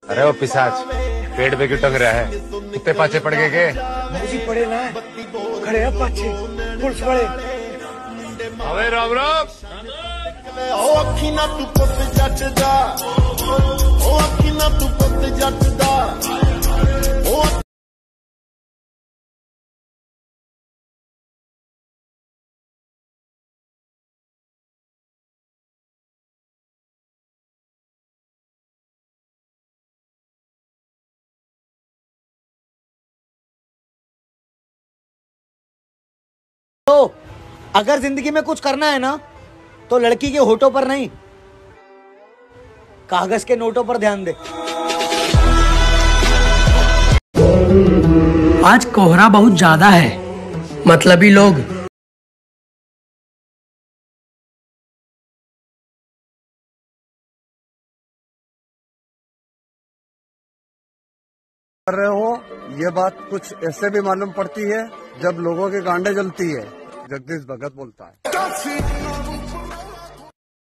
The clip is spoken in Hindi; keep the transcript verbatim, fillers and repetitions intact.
अरे वो पिशाच पेड़ पे क्यों टंग रहा है? कुत्ते पाछे पड़ गए के? मुझे पड़े ना खड़े हैं पाछे पुलिस वाले। अबे राम राम। ओ अखी ना तू पुत जट दा, ओ अखी ना तू पुत जट दा। तो अगर जिंदगी में कुछ करना है ना तो लड़की के होठों पर नहीं, कागज के नोटों पर ध्यान दे। आज कोहरा बहुत ज्यादा है, मतलबी लोग कर रहे हो। ये बात कुछ ऐसे भी मालूम पड़ती है जब लोगों की गांडें जलती है। जगदीश भगत बोलता है।